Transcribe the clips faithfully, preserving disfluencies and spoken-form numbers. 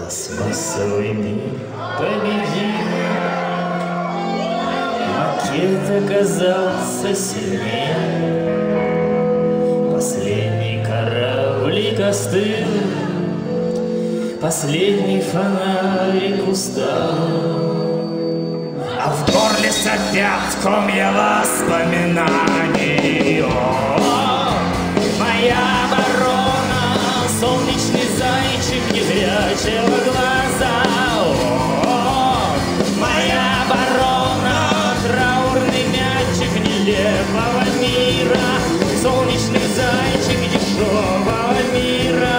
Пластмассовый мир победил, макет оказался сильнее. Последний кораблик остыл, последний фонарик устал, а в горле сопят комья воспоминаний. О, моя ворона, солнечный зайчик, незрячего глаза. О, моя ворона, траурный мячик нелепого мира, солнечный зайчик дешевого мира.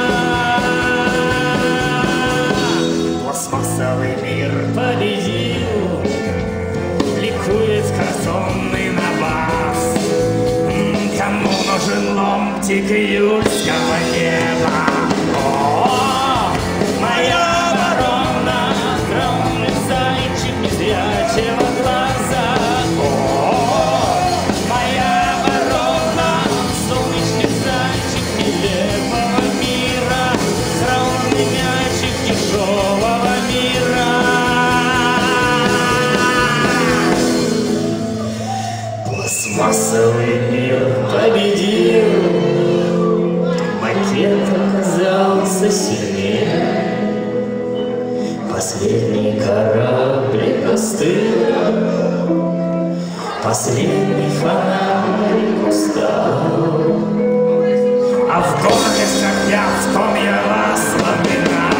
Пластмассовый мир победил, ликует картонный набат. Кому нужен ломтик июльского неба? О, моя ворона, траурный зайчик незрячего глаза. О, моя ворона, солнечный зайчик нелепого мира, траурный мячик дешевого мира. Пластмассовый мир победил, макет оказался сильнее. Последний кораблик остыл, последний фонарик устал, а в горле сопят комья воспоминаний.